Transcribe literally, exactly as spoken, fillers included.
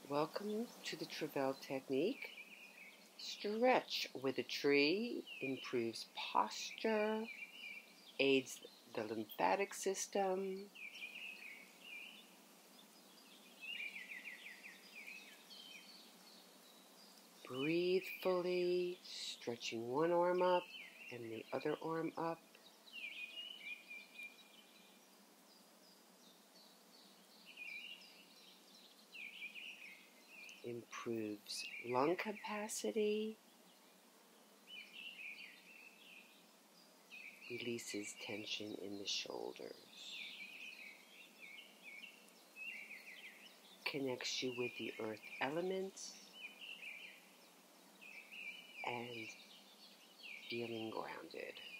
Welcome to the Travell technique. Stretch with a tree improves posture, aids the lymphatic system, breathe fully, stretching one arm up and the other arm up. Improves lung capacity, releases tension in the shoulders, connects you with the earth elements, and feeling grounded.